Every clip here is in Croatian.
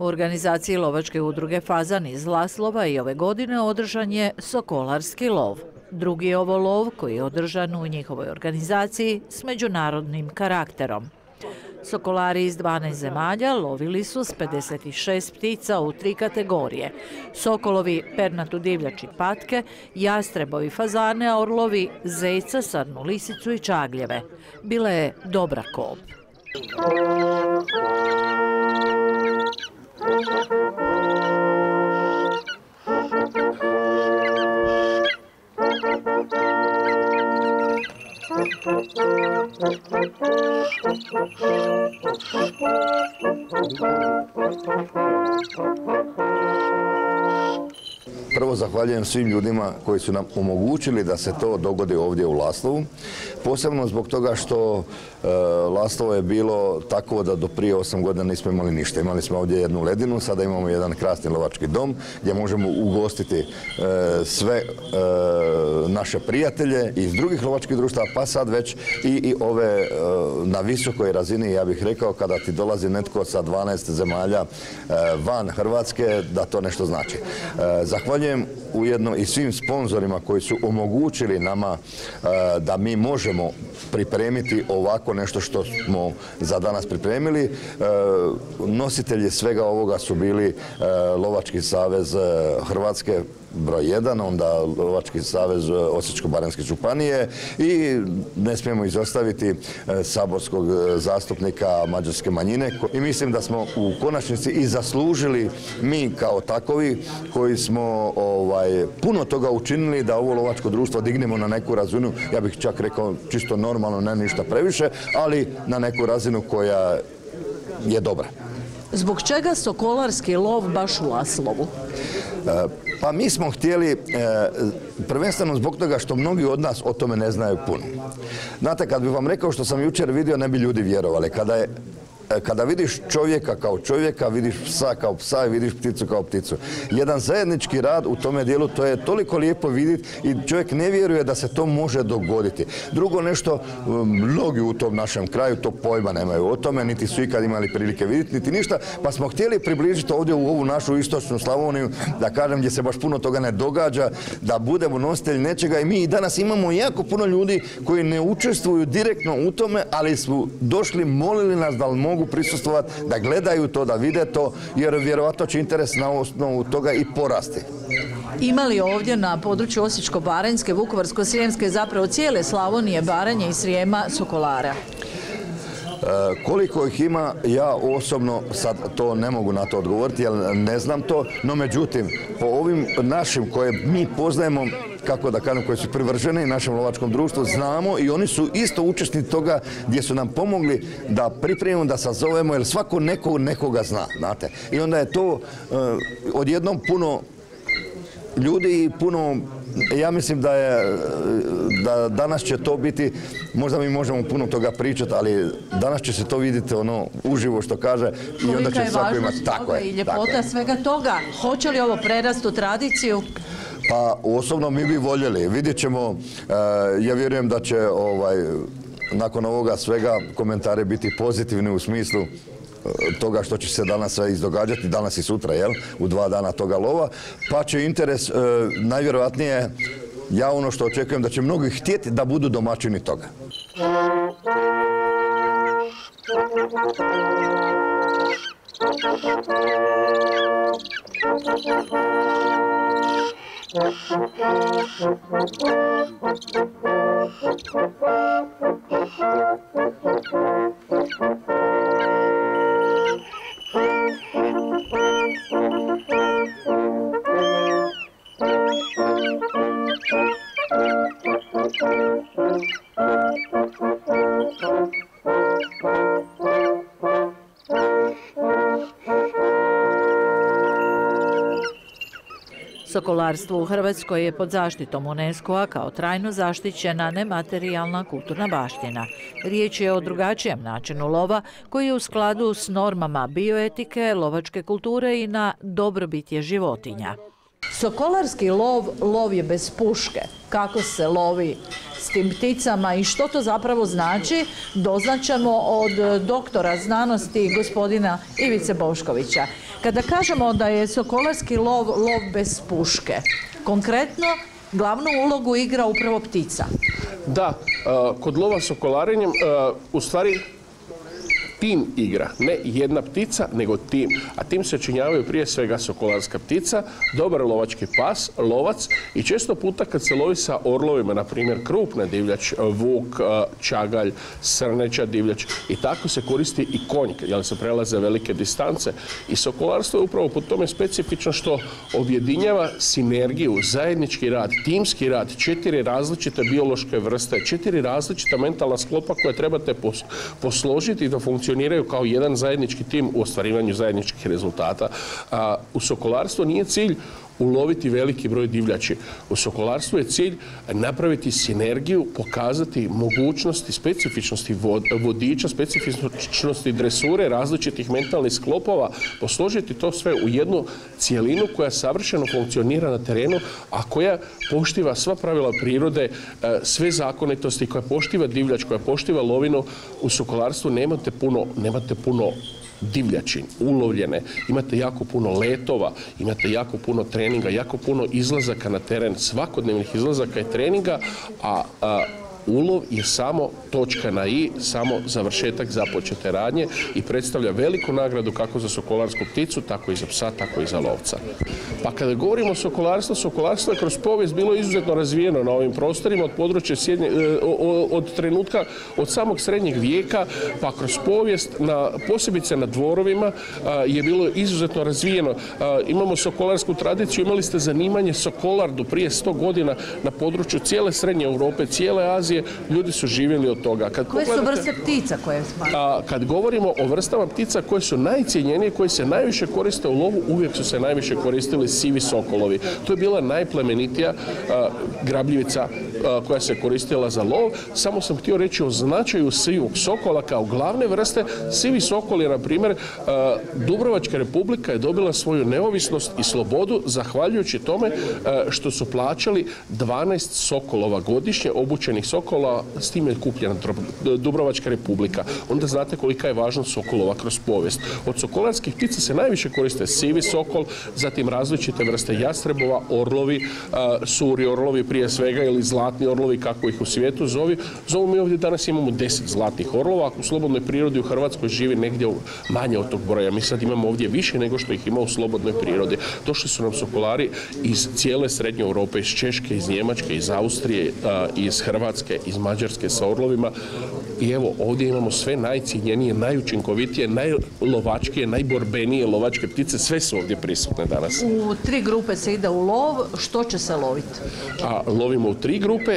U organizaciji lovačke udruge Fazan iz Laslova i ove godine održan je sokolarski lov. Drugi je ovo lov koji je održan u njihovoj organizaciji s međunarodnim karakterom. Sokolari iz 12 zemalja lovili su s 56 ptica u 3 kategorije. Sokolovi, pernatu divljač i patke, jastrebovi fazane, a orlovi zejca, sarnu lisicu i čagljeve. Bila je dobra kop. Prvo zahvaljujem svim ljudima koji su nam omogućili da se to dogodi ovdje u Laslovu. Posebno zbog toga što Laslovo je bilo tako da do prije 8 godina nismo imali ništa. Imali smo ovdje jednu ledinu, sada imamo jedan krasni lovački dom gdje možemo ugostiti sve naše prijatelje iz drugih lovačkih društava, pa sad već i ove na visokoj razini, ja bih rekao, kada ti dolazi netko sa 12 zemalja van Hrvatske, da to nešto znači. Zahvaljujem ujedno i svim sponzorima koji su omogućili nama da mi možemo pripremiti ovako nešto što smo za danas pripremili. Nositelji svega ovoga su bili Lovački savez Hrvatske broj 1, onda Lovački savez Osječko-baranjske županije i ne smijemo izostaviti saborskog zastupnika mađarske manjine. I mislim da smo u konačnici i zaslužili mi kao takovi koji smo puno toga učinili da ovo lovačko društvo dignemo na neku razinu, ja bih čak rekao čisto normalno, ne ništa previše, ali na neku razinu koja je dobra. Zbog čega sokolarski lov baš u Laslovu? Pa mi smo htjeli, prvenstveno zbog toga što mnogi od nas o tome ne znaju puno. Znate, kad bih vam rekao što sam jučer vidio, ne bi ljudi vjerovali. Kada vidiš čovjeka kao čovjeka, vidiš psa kao psa i vidiš pticu kao pticu. Jedan zajednički rad u tome dijelu, to je toliko lijepo vidjeti i čovjek ne vjeruje da se to može dogoditi. Drugo nešto, mnogi u tom našem kraju to pojma nemaju o tome, niti su ikad imali prilike vidjeti, niti ništa, pa smo htjeli približiti ovdje u ovu našu istočnu Slavoniju, da kažem gdje se baš puno toga ne događa, da budemo nositelji nečega i mi i danas imamo jako puno ljudi koji ne učestvuju direktno u tome, ali su došli, molili nas da li mogu prisustvovati, da gledaju to, da vide to, jer vjerovatno će interes na osnovu toga i porasti. Ima li ovdje na području Osječko-baranjske, Vukovarsko-srijemske, zapravo cijele Slavonije, Baranje i Srijema sokolara? Koliko ih ima, ja osobno sad to ne mogu na to odgovoriti, jer ne znam to, no međutim, po ovim našim koje mi poznajemo, kako da kažem, koji su privrženi našem lovačkom društvu, znamo i oni su isto učesnici toga gdje su nam pomogli da pripremimo, da sazovemo, jer svako nekoga zna, znate. I onda je to odjednom puno ljudi i puno, ja mislim da danas će to biti, možda mi možemo puno toga pričati, ali danas će se to vidjeti uživo što kaže i onda će svako imati. Tako je. I ljepota svega toga. Hoće li ovo prerasti u tradiciju? Pa osobno mi bi voljeli. Vidjet ćemo, ja vjerujem da će nakon ovoga svega komentari biti pozitivni u smislu toga što će se danas sve izdogađati, danas i sutra, u 2 dana toga lova, pa će interes najvjerojatnije, ja ono što očekujem da će mnogi htjeti da budu domaćini toga. Sokolarstvo u Hrvatskoj je pod zaštitom UNESCO-a kao trajno zaštićena nematerijalna kulturna baština. Riječ je o drugačijem načinu lova koji je u skladu s normama bioetike, lovačke kulture i na dobrobit životinja. Sokolarski lov je bez puške. Kako se lovi s tim pticama i što to zapravo znači, doznaćemo od doktora znanosti gospodina Ivice Boškovića. Kada kažemo da je sokolarski lov bez puške, konkretno glavnu ulogu igra upravo ptica. Da, kod lova sokolarenjem u stvari tim igra, ne jedna ptica, nego tim. A tim se činjavaju prije svega sokolarska ptica, dobar lovački pas, lovac i često puta kad se lovi sa orlovima, na primjer krupna divljač, vuk, čagalj, srneća divljač i tako se koristi i konj, jer se prelaze velike distance. I sokolarstvo je upravo po tome specifično što objedinjava sinergiju, zajednički rad, timski rad, 4 različite biološke vrste, 4 različita mentalna sklopa koje trebate posložiti da funkcioniraju kao jedan zajednički tim u ostvarivanju zajedničkih rezultata. U sokolarstvu nije cilj uloviti veliki broj divljači. U sokolarstvu je cilj napraviti sinergiju, pokazati mogućnosti, specifičnosti vodiča, specifičnosti dresure, različitih mentalnih sklopova, posložiti to sve u jednu cijelinu koja savršeno funkcionira na terenu, a koja poštiva sva pravila prirode, sve zakonitosti, koja poštiva divljač, koja poštiva lovinu. U sokolarstvu nemate puno divljači, ulovljene, imate jako puno letova, imate jako puno treninga, jako puno izlazaka na teren, svakodnevnih izlazaka i treninga, a ulov je samo točka na i, samo završetak započete radnje i predstavlja veliku nagradu kako za sokolarsku pticu, tako i za psa, tako i za lovca. Pa kada govorimo o sokolarstvu, sokolarstvo je kroz povijest bilo izuzetno razvijeno na ovim prostorima od područja od trenutka, od samog srednjeg vijeka, pa kroz povijest, posebice na dvorovima, je bilo izuzetno razvijeno. Imamo sokolarsku tradiciju, imali ste zanimanje sokolar do prije 100 godina na području cijele Srednje Europe, cijele Azije, ljudi su živjeli od toga. Koje su vrste ptica koje smatraju? Kad govorimo o vrstama ptica koje su najcijenjenije, koje se najviše koriste u lovu, uvijek su se najviše koristili sivi sokolovi. To je bila najplemenitija grabljivica koja se koristila za lov. Samo sam htio reći o značaju sivog sokola kao glavne vrste. Sivi sokol je, na primjer, Dubrovačka republika je dobila svoju neovisnost i slobodu zahvaljujući tome što su plaćali 12 sokolova godišnje, obučenih sokola, s time je kupljena Dubrovačka republika. Onda znate kolika je važnost sokolova kroz povijest. Od sokolarskih ptica se najviše koriste sivi sokol, zatim različite vrste jastrebova, orlovi, suri orlovi prije svega ili zlatni orlovi kako ih u svijetu zovu. Mi ovdje danas imamo 10 zlatnih orlova, ako u slobodnoj prirodi u Hrvatskoj živi negdje manje od tog broja. Mi sad imamo ovdje više nego što ih ima u slobodnoj prirodi. Došli su nam sokolari iz cijele Srednje Europe, iz Češke, iz Njemačke, iz Austrije, iz Hrvatske, iz Mađarske sa orlovima. I evo, ovdje imamo sve najcijenjenije, najučinkovitije, najlovačkije, najborbenije lovačke ptice, sve su ovdje prisutne danas. U 3 grupe se ide u lov, što će se loviti? Lovimo u 3 grupe.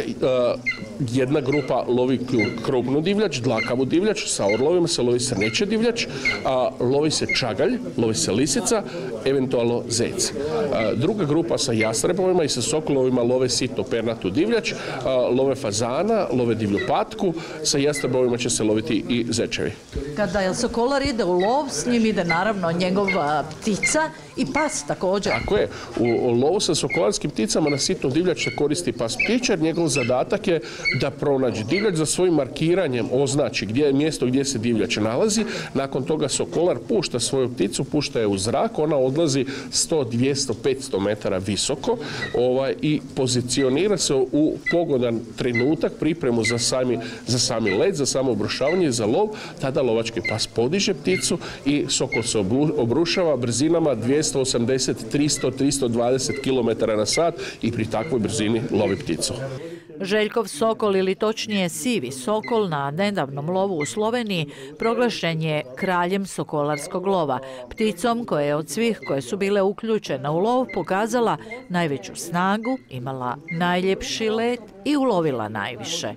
Jedna grupa lovi krupnu divljač, dlakavu divljač, sa orlovima se lovi srneća divljač, lovi se čagalj, lovi se lisica, eventualno zec. Druga grupa sa jastrebovima i sa sokolovima love sitno pernatu divljač, love fazana, love divlju patku, sa jastrebovima će se loviti i zečevi. Kada sokolar ide u lov, s njim ide naravno njegova ptica i pas također. Tako je. U lovu sa sokolarskim pticama na sitnu divljač se koristi pas ptičar. Njegov zadatak je da pronađe divljač, za svojim markiranjem označi gdje je mjesto gdje se divljač nalazi. Nakon toga sokolar pušta svoju pticu, pušta je u zrak, ona odlazi 100, 200, 500 metara visoko i pozicionira se u pogodan trenutak, pripremu za sami let, za samo obrušavanje, za lov. Tada lovački pas podiže pticu i sokol se obrušava brzinama 280, 300, 320 km na sat i pri takvoj brzini lovi pticu. Željkov sokol, ili točnije sivi sokol, na nedavnom lovu u Sloveniji proglašen je kraljem sokolarskog lova, pticom koja je od svih koje su bile uključene u lov pokazala najveću snagu, imala najljepši let i ulovila najviše.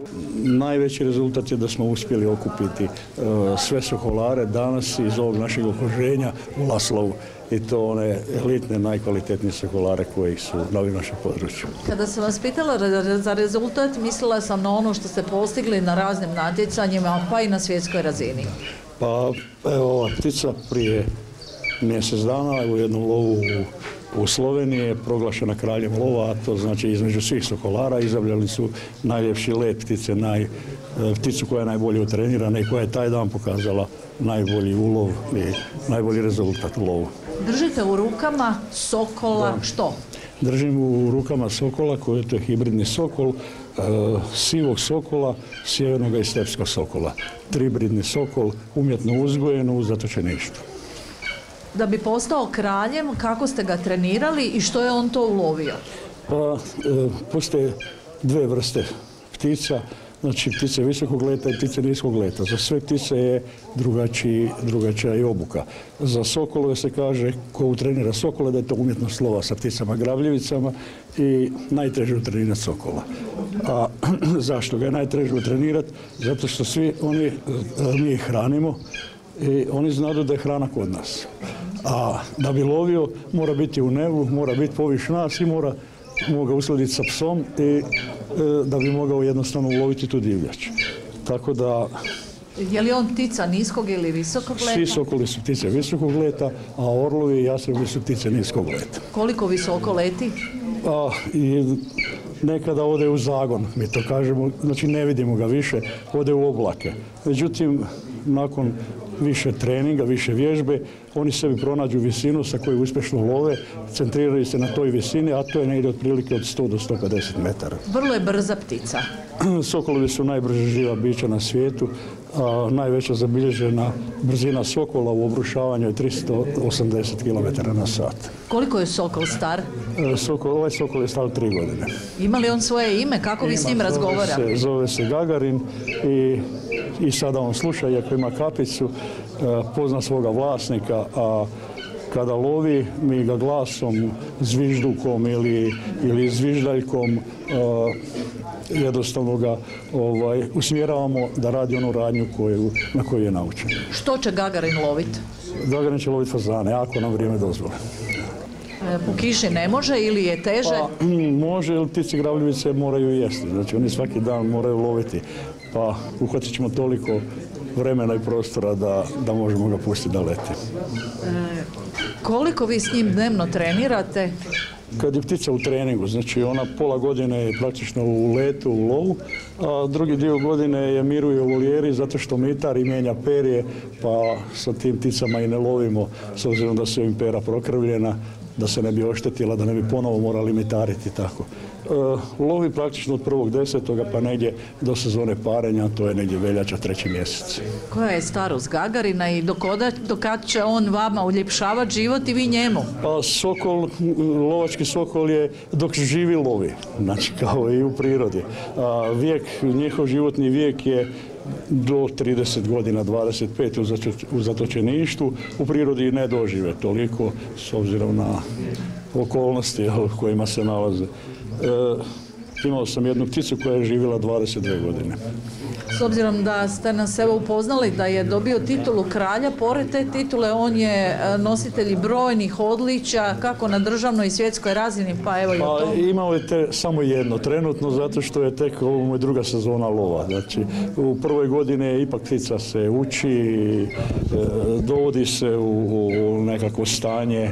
Najveći rezultat je da smo uspjeli okupiti sve sokolare danas iz ovog našeg okruženja u Laslovu. I to one elitne, najkvalitetnije sokolare koji su na ovim našem području. Kada sam vas pitala za rezultat, mislila sam na ono što ste postigli na raznim natjecanjima, pa i na svjetskoj razini. Pa evo, ova ptica prije mjesec dana u jednom lovu u U Sloveniji je proglašena kraljem lova, a to znači između svih sokolara izabrali su najljepši let ptice, pticu koja je najbolje utrenirana i koja je taj dan pokazala najbolji ulov i najbolji rezultat u lovu. Držite u rukama sokola što? Držim u rukama sokola koji je hibridni sokol, sivog sokola, sjevernog i stepskog sokola. Tribridni sokol, umjetno uzgojen u zatočeništvu. Da bi postao kraljem, kako ste ga trenirali i što je on to ulovio? Pa, postoje dve vrste ptica, znači ptice visokog leta i ptice niskog leta. Za sve ptice je drugačija i obuka. Za sokolove se kaže, ko utrenira sokola, da je to umjetnost lova sa pticama gravljivicama i najteže utrenirati sokola. A zašto ga je najteže utrenirati? Zato što svi mi ih hranimo i oni znaju da je hrana kod nas. A da bi lovio, mora biti u nebu, mora biti poviš nas i mora ga uskladiti sa psom i da bi mogao jednostavno uloviti tu divljač. Tako da... Je li on ptica niskog ili visokog leta? Svi sokoli su ptice visokog leta, a orlovi i jastrebovi su ptice niskog leta. Koliko visoko leti? Nekada ode u zagon, mi to kažemo, znači ne vidimo ga više, ode u oblake. Međutim, nakon više treninga, više vježbe, oni sebi pronađu visinu sa kojoj uspješno love, centriraju se na toj visini, a to je negdje otprilike od 100 do 150 metara. Vrlo je brza ptica. Sokolovi su najbrže živa bića na svijetu, a najveća zabilježena brzina sokola u obrušavanju je 380 km na sat. Koliko je sokol star? Ovaj sokol je star 3 godine. Ima li on svoje ime? Kako vi s njim razgovarate? Zove se Gagarin i sada on sluša, iako ima kapicu, pozna svoga vlasnika, a kada lovi, mi ga glasom, zviždukom ili zviždaljkom jednostavno ga usmjeravamo da radi onu radnju na koju je naučen. Što će Gagarin loviti? Gagarin će loviti fazane, ako nam vrijeme dozvole. Po kiši ne može ili je teže? Pa, može, jer ptice gravljivice moraju jesti. Znači oni svaki dan moraju loviti. Pa uhvatit ćemo toliko vremena i prostora da možemo ga pustiti da leti. Koliko vi s njim dnevno trenirate? Kad je ptica u treningu, znači ona pola godine je praktično u letu, u lovu, a drugi dio godine je miruje u volijeri zato što mitar i mijenja perje, pa sa tim pticama i ne lovimo s obzirom da su im pera prokrvljena, da se ne bi oštetila, da ne bi ponovo morali mitariti tako. Lovi praktično od 1.10. pa negdje do sezone parenja, to je negdje veljača, 3. mjesec. Koja je starost Gagarina i do kad će on vama uljepšavati život i vi njemu? Pa lovački sokol je dok živi lovi, znači kao i u prirodi. Njihov životni vijek je do 30 godina, 25 u zatočeništvu, u prirodi ne dožive toliko s obzirom na okolnosti u kojima se nalaze. Imao sam jednu pticu koja je živjela 22 godine. S obzirom da ste nas evo upoznali da je dobio titulu kralja, pored te titule on je nositelj brojnih odličja kako na državnoj i svjetskoj razini, pa evo i o tom. Imao je samo jedno trenutno, zato što je tek ovo mu je 2. sezona lova. Znači, u prvoj godini ipak ptica se uči, dovodi se u nekakvo stanje.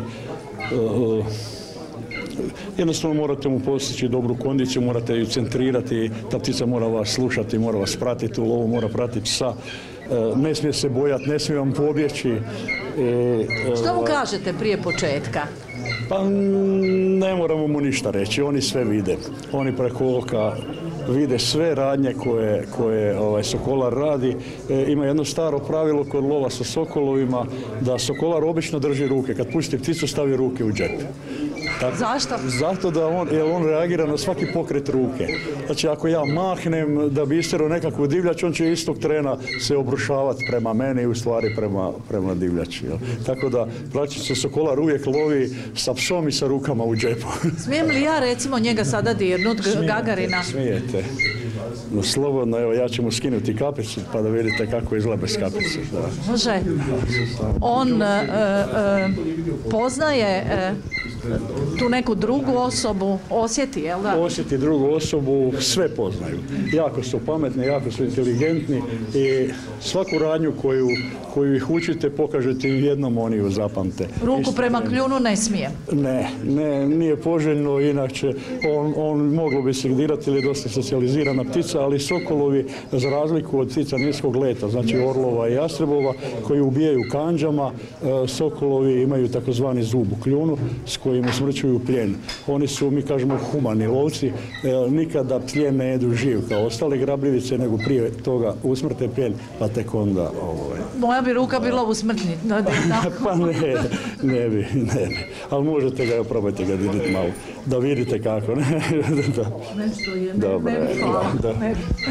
Jednostavno morate mu postići dobru kondiciju, morate ju centrirati, ta ptica mora vas slušati, mora vas pratiti u lovu, mora pratiti psa, ne smije se bojati, ne smije vam pobjeći. Što mu kažete prije početka? Pa ne moramo mu ništa reći, oni sve vide. Oni preko oka vide sve radnje koje sokolar radi. Ima jedno staro pravilo kod lova sa sokolovima, da sokolar obično drži ruke. Kad pusti pticu, stavi ruke u džep. Zašto? Zato jer on reagira na svaki pokret ruke. Znači ako ja mahnem da bi istjerao nekakvu divljač, on će istog trena se obrušavati prema meni i u stvari prema divljači. Tako da praktično sokolar uvijek lovi sa psom i sa rukama u džepu. Smijem li ja recimo njega sada dirnut, Gagarina? Smijete. No slobodno, evo ja ću mu skinuti kapicu pa da vidite kako izgleda bez kapice. Može. On poznaje tu neku drugu osobu osjeti, jel da? Osjeti drugu osobu, sve poznaju. Jako su pametni, jako su inteligentni i svaku radnju koju ih učite, pokažete im jednom, oni ju zapamte. Ruku prema kljunu ne smije? Ne, nije poželjno, inače on moglo bi se dirati ili je dosta socijalizirana ptica, ali sokolovi, za razliku od ptica niskog leta, znači orlova i jastrebova, koji ubijaju kandžama, sokolovi imaju takozvani zub u kljunu s kojim usmrćuju plijen. Oni su, mi kažemo, humani lovci, nikada plijen ne jedu živ kao ostale grabljivice, nego prije toga usmrte plijen, pa tek onda... Moja bi ruka bila usmrtnit. Pa ne bi. Ali možete ga, probajte ga dirati malo, da vidite kako. Nešto je, ne.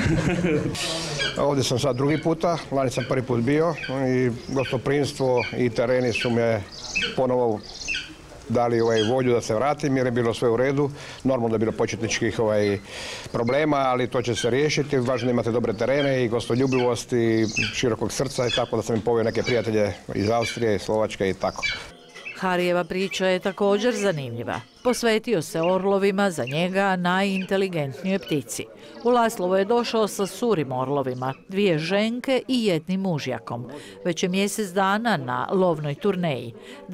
Ovdje sam sad drugi puta, lani sam prvi put bio i gostoprimstvo i tereni su me ponovo dali volju da se vratim jer je bilo sve u redu. Normalno da je bilo početničkih problema, ali to će se riješiti. Važno je imati dobre terene i gostoljubivost i širokog srca i tako da sam im poveo neke prijatelje iz Austrije, Slovačke i tako. Harijeva priča je također zanimljiva. Posvetio se orlovima, za njega najinteligentnijoj ptici. U Laslovo je došao sa surim orlovima, 2 ženke i 1 mužjakom. Već je mjesec dana na lovnoj turneji.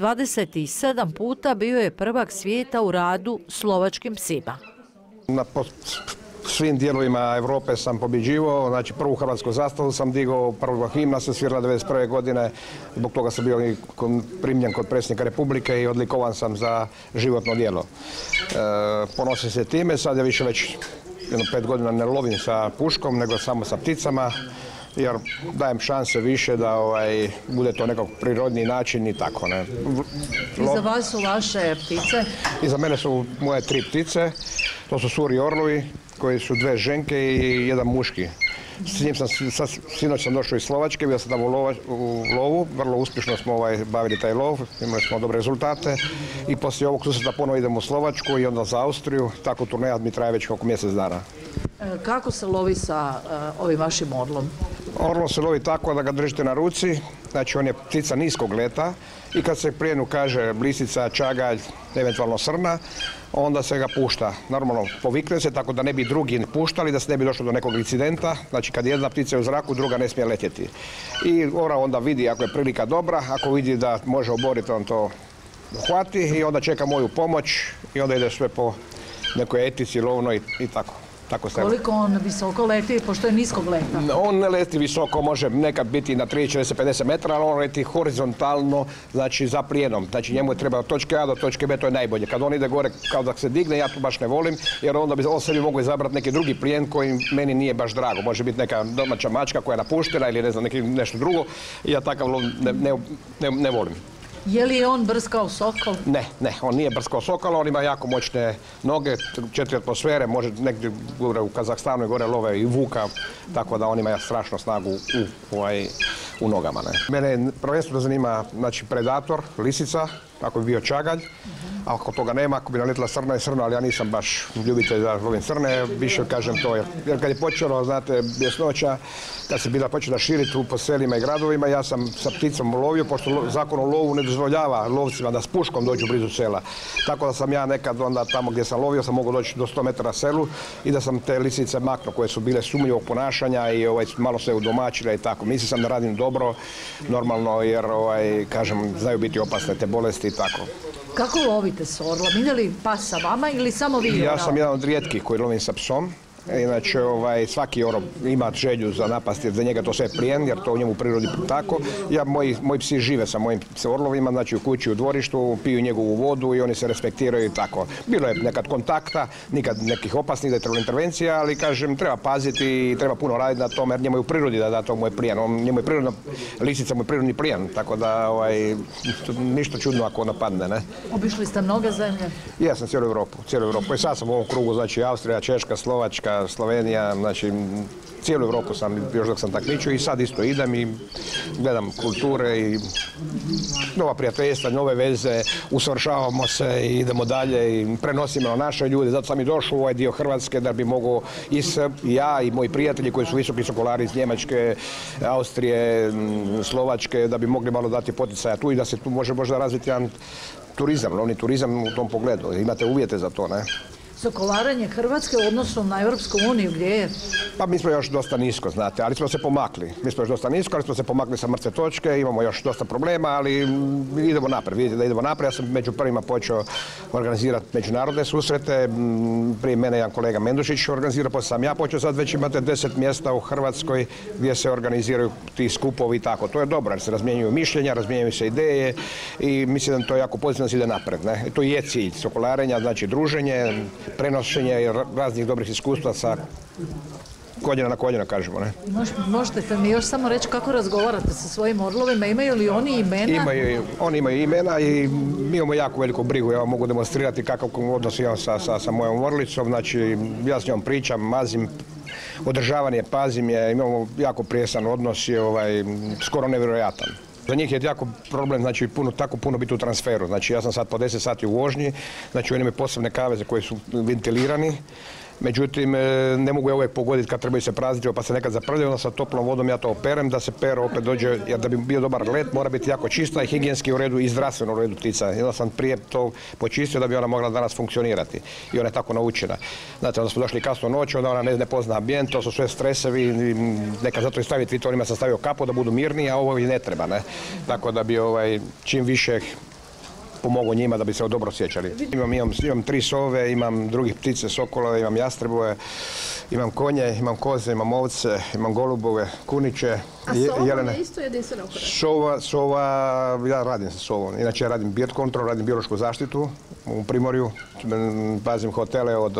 27 puta bio je prvak svijeta u radu slovačkim psima. Na svim dijelovima Europe sam pobjeđivao, znači prvu hrvatsku zastavu sam digao, prva himna se svirala 1991. godine, zbog toga sam bio i primljen kod predsjednika Republike i odlikovan sam za životno djelo. Ponosim se time, sad je više već 5 godina ne lovim sa puškom, nego samo sa pticama, jer dajem šanse više da bude to nekako prirodni način i tako. Ne. I za vas su vaše ptice? I za mene su moje 3 ptice, to su suri orlovi, koji su 2 ženke i 1 muški. S njim sinoć sam došao iz Slovačke, bio sam tamo u lovu, vrlo uspješno smo bavili taj lov, imali smo dobre rezultate i poslije ovog susreta ponovo idemo u Slovačku i onda za Austriju, tako turneja mi traje već oko mjesec dana. Kako se lovi sa ovim vašim orlom? Orlom se lovi tako da ga držite na ruci, znači on je ptica niskog leta i kad se plijenu kaže lisica, čagalj, eventualno srna, onda se ga pušta. Normalno povikne se tako da ne bi drugi puštali, da se ne bi došlo do nekog incidenta. Znači kad jedna ptica je u zraku, druga ne smije letjeti. I onda vidi ako je prilika dobra, ako vidi da može oboriti, on to uhvati i onda čeka moju pomoć i onda ide sve po nekoj etici lovnoj i tako. Koliko on visoko leti, pošto je niskog leta? On ne leti visoko, može nekad biti na 30, 40, 50 metara, ali on leti horizontalno, znači za plijenom. Znači njemu je treba od točke A do točke B, to je najbolje. Kad on ide gore, kao da se digne, ja to baš ne volim, jer onda bi on sebi mogao izabrati neki drugi plijen koji meni nije baš drago. Može biti neka domaća mačka koja je napuštena ili ne znam, nešto drugo. Ja takav lov ne volim. Je li on brskao sokol? Ne, on nije brskao sokol, on ima jako moćne noge, 4 atmosfere, može negdje u Kazahstanu i gore love i vuka, tako da on ima strašnu snagu u nogama. Mene prvenstveno zanima predator, lisica, ako bi bio čagalj, a ako toga nema, ako bi naletila srna je srna, ali ja nisam baš ljubitelj da lovim srne, više kažem to, jer kad je počelo, znate, bjesnoća, kad se bila počela širiti po selima i gradovima, ja sam sa pticom lovio, pošto zakon o lovu ne dozvoljava lovcima da s puškom dođu blizu sela. Tako da sam ja nekad onda tamo gdje sam lovio, sam mogao doći do 100 metara selu i da sam te lisice maknuo koje su bile sumnjivog ponašanja i malo se udomačile i tako. Mislim sam da radim dobro, normalno, jer kažem, znaju biti opasne te bolesti i tako. Kako lovite s orlom? Ide li pas sa vama ili samo vi? Ja sam jedan od rijetkih koji lovim sa psom. Inače, svaki orao ima želju za napast, jer za njega to sve plijen, jer to u njemu u prirodi tako. Moji psi žive sa mojim orlovima, znači u kući, u dvorištu, piju njegovu vodu i oni se respektiraju i tako. Bilo je nekad kontakta, nikad nekih opasnih da je trebalo intervencija, ali kažem, treba paziti i treba puno raditi na tome, jer njemu je u prirodi da to mu je plijen. Njemu je prirodna, lisica mu je prirodni plijen, tako da ništa čudno ako napadne, ne. Obišli ste mnoge zemlje? Ja sam cijelu Europu. I sad sam u ovom krugu, znači Austrija, Češka, Slovačka, Njemačka, Slovenija, znači cijelu Europu sam još dok sam takmičio i sad isto idem i gledam kulture i nova prijateljstva, nove veze, usavršavamo se i idemo dalje i prenosimo na naše ljude. Zato sam i došao u ovaj dio Hrvatske da bi mogao i ja i moji prijatelji koji su visoki sokolari iz Njemačke, Austrije, Slovačke, da bi mogli malo dati poticaja tu i da se tu može možda razviti jedan turizam, lovni turizam u tom pogledu. Imate uvjete za to, ne? Sokolarenje Hrvatske u odnosu na Europsku uniju, gdje je? Pa mi smo još dosta nisko, znate, ali smo se pomakli. Mi smo još dosta nisko, ali smo se pomakli sa mrtve točke, imamo još dosta problema, ali idemo naprijed, vidite da idemo naprijed. Ja sam među prvima počeo organizirati međunarodne susrete, prije mene jedan kolega Mendušić organizira, poslije sam ja počeo, sad već imate 10 mjesta u Hrvatskoj gdje se organiziraju ti skupovi i tako. To je dobro jer se razmjenjuju mišljenja, razmjenjuju se ideje i mislim da to je jako pozitivno da se ide naprijed. Ne? To je cilj sokolarenja, znači druženje, prenošenje raznih dobrih iskustva sa koljena na koljena, kažemo, ne? Možete mi još samo reći kako razgovarate sa svojim orlovima, imaju li oni imena? Oni imaju imena i mi imamo jako veliku brigu, ja vam mogu demonstrirati kakav odnos imam sa mojom orlicom, znači ja s njom pričam, mazim, održavanje, pazim je, imamo jako prijesan odnos i skoro nevjerojatan. Za njih je jako problem, znači tako puno biti u transferu. Znači ja sam sad po 10 sati u vožnji, znači oni imaju posebne kaveze koje su ventilirani. Međutim, ne mogu ja uvijek pogoditi kad trebaju se prazniti, pa se nekad zaprljaju, onda sa toplom vodom ja to operem, da se pero opet dođe, jer da bi bio dobar let mora biti jako čista i higijenski u redu i zdravstveno u redu ptica. I onda sam prije to počistio da bi ona mogla danas funkcionirati. I ona je tako naučena. Znate, onda smo došli kasno noć, onda ona ne pozna ambijent, to su sve stresevi, neka zato i staviti, to onima sam stavio kapu da budu mirniji, a ovo i ne treba, ne. Tako da bi čim više pomogao njima da bi se dobro osjećali. Imam 3 sove, imam drugih ptice, sokolove, imam jastrebove, imam konje, imam koze, imam ovce, imam golubove, kuniće, jelene. A sova je isto jedinstvena uporaba? Sova, ja radim sa sovom. Inače ja radim bird control, radim biološku zaštitu u Primorju, pazim hotele od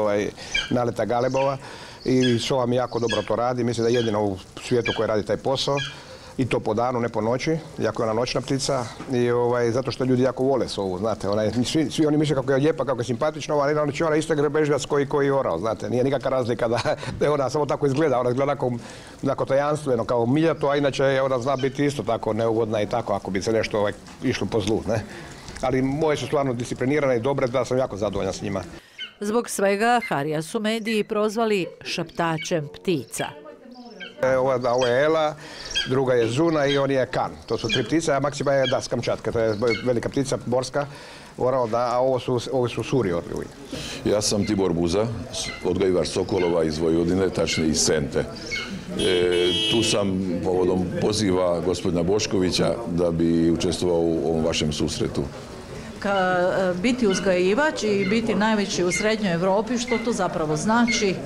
naleta galebova i sova mi jako dobro to radi, mislim da je jedina u svijetu koja radi taj posao. I to po danu, ne po noći, jako je ona noćna ptica i zato što ljudi jako vole sovu, znate, svi oni misle kako je lijepa, kako je simpatična, ali ona isto je grebežljac koji orao, znate, nije nikakva razlika da ona samo tako izgleda, ona izgleda onako tajanstveno, kao miljato, a inače ona zna biti isto tako neugodna i tako ako bi se nešto išlo po zlu, ne. Ali moje su stvarno disciplinirane i dobre, da sam jako zadovoljan s njima. Zbog svega Harija su mediji prozvali šaptačem ptica. Ovo je Ela, druga je Zuna i on je Kan. To su 3 ptice, a Maksima je s Kamčatke, to je velika ptica, morska, a ovo su suri orlovi. Ja sam Tibor Buza, odgajivač sokolova iz Vojvodine, tačnije iz Sente. Tu sam povodom poziva gospodina Boškovića da bi učestvovao u ovom vašem susretu. Biti uzgajivač i biti najveći u Srednjoj Europi, što to zapravo znači?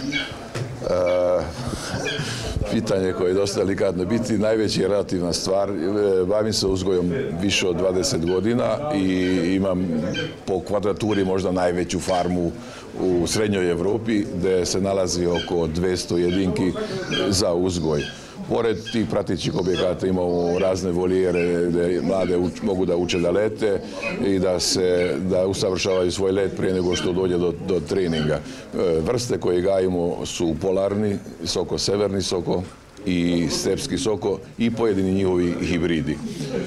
Pitanje koje je dosta delikatno. Biti najveći je relativna stvar. Bavim se uzgojom više od 20 godina i imam po kvadraturi možda najveću farmu u Srednjoj Europi gdje se nalazi oko 200 jedinki za uzgoj. Pored tih pratećih objekata imamo razne volijere gdje mlade mogu da uče da lete i da usavršavaju svoj let prije nego što dođe do treninga. Vrste koje gajimo su polarni soko, severni soko i stepski soko i pojedini njihovi hibridi.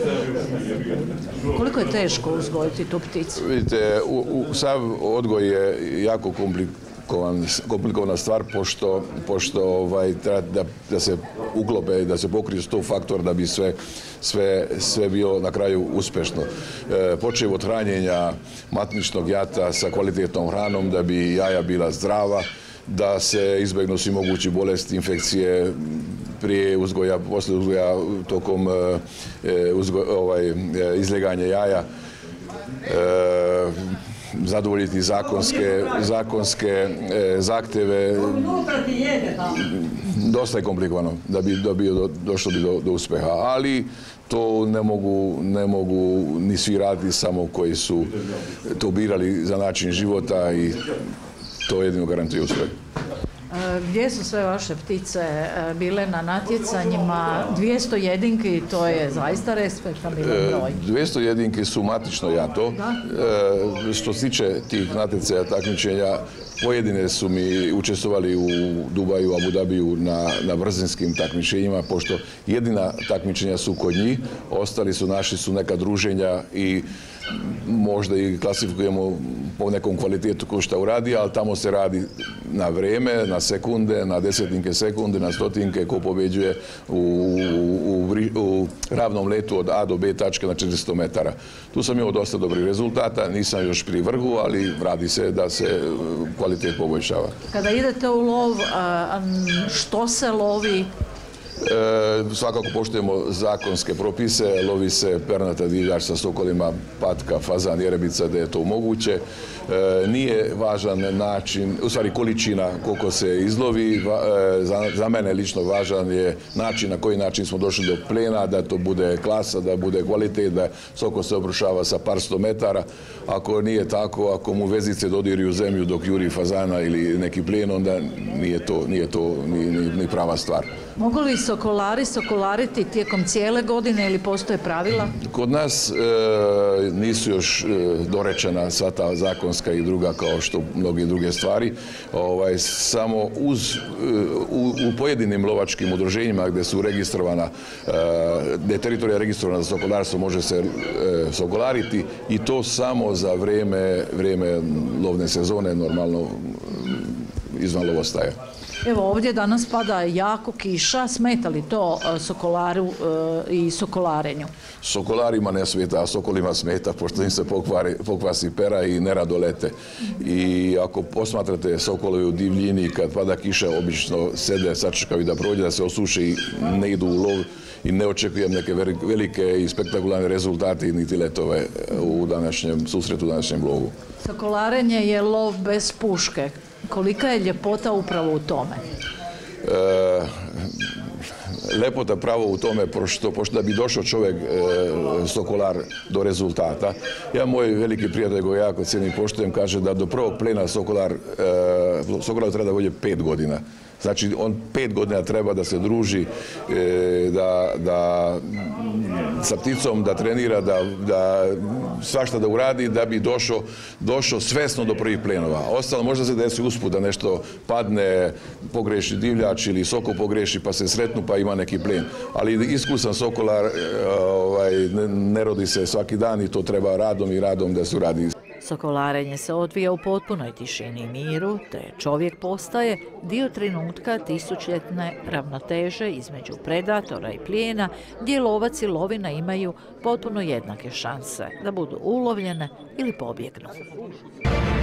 Koliko je teško uzgojiti tu pticu? Vidite, sav odgoj je jako komplikovana stvar, pošto treba da se uklope, da se pokrije 100 faktor da bi sve bilo na kraju uspješno. Počev od hranjenja matničnog jata sa kvalitetnom hranom da bi jaja bila zdrava, da se izbjegnu svi mogući bolesti, infekcije prije uzgoja, poslije uzgoja, tokom izleganja jaja. Zadovoljiti zakonske zahtjeve. Dosta je komplikovano da bi došlo do uspjeha, ali to ne mogu ni svi raditi samo koji su to birali za način života i to jedino garantuje uspjeh. Gdje su sve vaše ptice bile na natjecanjima? 200 jedinki, to je zaista respektabilan broj. 200 jedinki su matično jato. Što se tiče tih natjecaja, takmičenja, pojedine su mi učestvovali u Dubaju, Abu Dhabiju na brzinskim takmičenjima, pošto jedina takmičenja su kod njih, ostali su naši su neka druženja i možda i klasifikujemo po nekom kvalitetu ko šta uradi, ali tamo se radi na vrijeme, na sekunde, na desetinke sekunde, na stotinke, ko pobeđuje u ravnom letu od A do B tačke na 400 metara. Tu sam imao dosta dobrih rezultata, nisam još pri vrhu, ali radi se da se kvalitet poboljšava. Kada idete u lov, što se lovi? Svakako poštujemo zakonske propise, lovi se pernata divljač sa sokolima, patka, fazan, jerebica, da je to moguće. Nije važan način, u stvari količina koliko se izlovi, za mene lično važan je način na koji način smo došli do plena, da to bude klasa, da bude kvalitet, da sokol se obrušava sa par 100 metara. Ako nije tako, ako mu vezice dodiruju zemlju dok juri fazana ili neki plen, onda nije to ni prava stvar. Mogu li sokolari sokolariti tijekom cijele godine ili postoje pravila? Kod nas nisu još dorečena sva ta zakonska i druga kao što mnogi druge stvari. Samo u pojedinim lovačkim udruženjima gdje su registrovana, gdje je teritorija registrovana za sokolarstvo, može se sokolariti i to samo za vrijeme lovne sezone, normalno izvan lovostaja. Evo ovdje danas pada jako kiša, smeta li to sokolaru i sokolarenju? Sokolarima ne smeta, a sokolima smeta, pošto im se pokvasi pera i nerado lete. I ako posmatrate sokolovi u divljini, kad pada kiša, obično sede, sačekaju da prođe, da se osuše i ne idu u lov i ne očekujem neke velike i spektakularne rezultate niti letove u današnjem susretu, u današnjem lovu. Sokolarenje je lov bez puške. Kolika je ljepota upravo u tome? Lepota pravo u tome, pošto da bi došao čovjek, sokolar, do rezultata. Ja, moj veliki prijatelj koji jako cijenim i poštujem, kaže da do prvog plena sokolar treba da volje 5 godina. Znači, on 5 godina treba da se druži, da sa pticom, da trenira, da svašta da uradi, da bi došao svesno do prvih plenova. Ostalo možda se desi usput da nešto padne, pogreši divljač ili sokol pogreši pa se sretnu pa ima neki plen. Ali iskusan sokolar ne rodi se svaki dan i to treba radom i radom da se uradi. Sokolarenje se odvija u potpunoj tišini i miru, te čovjek postaje dio trenutka tisućljetne ravnoteže između predatora i plijena, gdje lovac i lovina imaju potpuno jednake šanse da budu ulovljene ili pobjegnu.